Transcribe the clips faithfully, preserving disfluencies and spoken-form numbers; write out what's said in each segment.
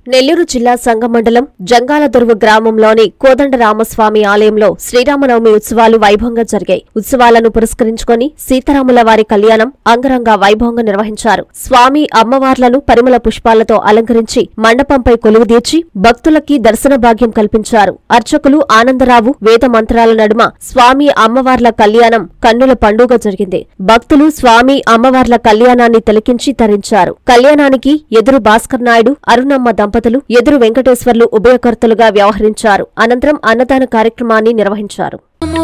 నెల్లూరు జిల్లా సంగం మండలం జంగాలదొరువు గ్రామంలోని కోదండరామస్వామి ఆలయంలో శ్రీరామనవమి ఉత్సవాలు వైభవంగా జరిగాయి. ఉత్సవాలను పురస్కరించుకుని సీతారాముల వారి కళ్యాణం అంగరంగ వైభవంగా నిర్వహించారు. స్వామి అమ్మవార్లను పరిమళ పుష్పాలతో అలంకరించి మండపంపై కొలువుదీర్చి భక్తులకి దర్శన భాగ్యం కల్పించారు. అర్చకులు ఆనందరావు వేద మంత్రాల నడుమ స్వామి అమ్మవార్ల కళ్యాణం కన్నుల పండుగ జరిగింది. భక్తులు స్వామి అమ్మవార్ల కళ్యాణాన్ని తిలకించి తరించారు. కళ్యాణానికి ఎదురు భాస్కర్ నాయుడు, అరుణమ్మ దంపతులు ఎదురు వెంకటేశ్వర్లు ఉభయకర్తలుగా వ్యవహరించారు. అనంతరం అన్నదాన కార్యక్రమాన్ని నిర్వహించారు.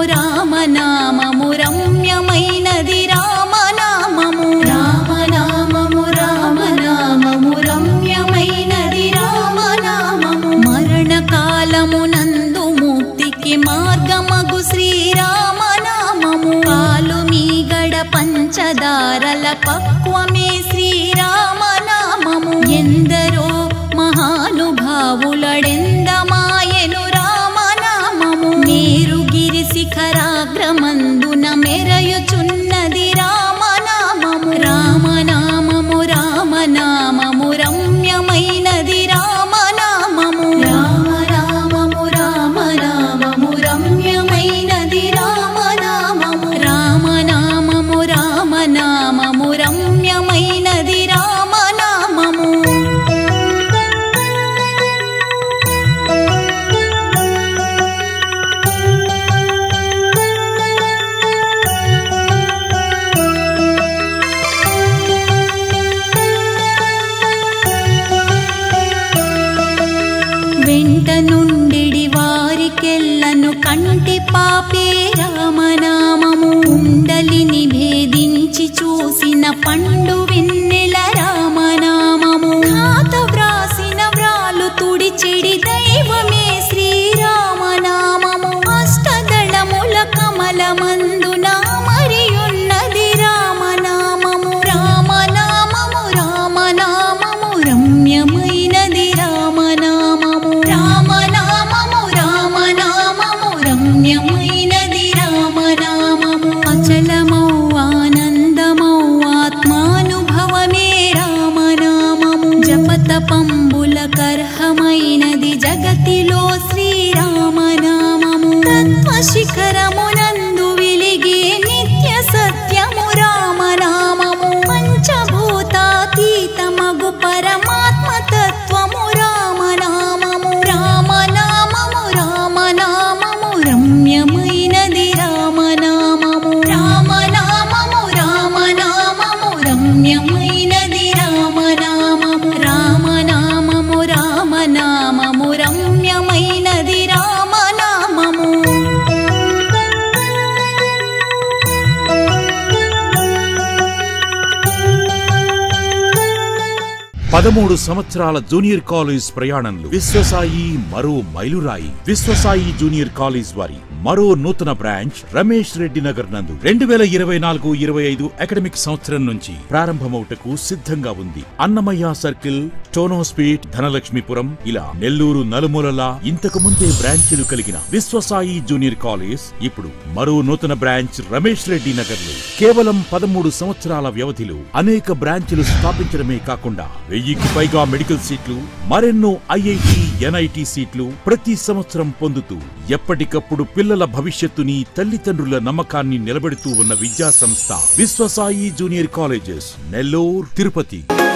మరణకాలమునందు ముక్తికి మార్గమగు శ్రీరామనామము పాలు మీగడ పంచదారల పక్వమే శ్రీరామనామము ఎందరో మహానుభావులడెందమాయను రామనామము మేరుగిరి శిఖరాగ్రమందున మెరయుచున్నది రామనామము రామనామము రామనామము రమ్యమైనది రామనామము రామనామము రామనామము రమ్యమైనది రామనామము రామనామము రామనామము రమ్యమైనది రామనామము. వెంట నుండిడి వారికెల్లను కంటి పాపే రామనామము కుండలిని భేదించి చూసిన పండు వెన్నెల రామనామము ఖాత వ్రాసిన వ్రాలు తుడిచెడి దైవమే శ్రీరామనామము అష్టదళముల కమలమందున మరియున్నది రామనామము రామనామము రామనామము రమ్యమైనది రామనామము రామనామము రామనామము రమ్యమైనది రామనామము అచలమౌ ఆనందమౌ ఆత్మానుభవమే రామనామము జపతపంబుల కర్హమైనది జగతిలో శ్రీరామనామము తత్వశిఖరమునందు వెలిగే నిత్య సత్యము రామనామము పంచభూతాతీతమగు పరమాత్మ తత్వము రామనామము రామనామము రామనామము రమ్యమైనది రామనామము రామనామము రామనామము రమ్యమైనది రామనామము రామనామము రామనామము రమ్యమైనది రామనామము. పదమూడు సంవత్సరాల జూనియర్ కాలేజ్ ప్రయాణంలో విశ్వసాయి మరో మైలురాయి. విశ్వసాయి జూనియర్ కాలేజ్ వారి మరో నూతన బ్రాంచ్ రమేష్ రెడ్డి నగర్ నందు రెండు వేల ఇరవై నాలుగు ఇరవై ఐదు అకాడమిక్ సంవత్సరం నుంచి ప్రారంభమవుటకు సిద్ధంగా ఉంది. అన్నమయ్య సర్కిల్, టోనోస్పీట్, ధనలక్ష్మీపురం ఇలా నెల్లూరు నలుమూలలా ఇంతకు ముందే బ్రాంచీలు కలిగిన విశ్వసాయి జూనియర్ కాలేజ్ ఇప్పుడు మరో నూతన బ్రాంచ్ రమేష్ రెడ్డి నగర్ లో కేవలం పదమూడు సంవత్సరాల వ్యవధిలో అనేక బ్రాంచీలు స్థాపించడమే కాకుండా వెయ్యికి పైగా మెడికల్ సీట్లు, మరెన్నో ఐఐటి, ఎన్ఐటి సీట్లు ప్రతి సంవత్సరం పొందుతూ ఎప్పటికప్పుడు పిల్లల భవిష్యత్తుని, తల్లిదండ్రుల నమ్మకాన్ని నిలబెడుతూ ఉన్న విద్యా సంస్థ విశ్వసాయి జూనియర్ కాలేజెస్ నెల్లూరు, తిరుపతి.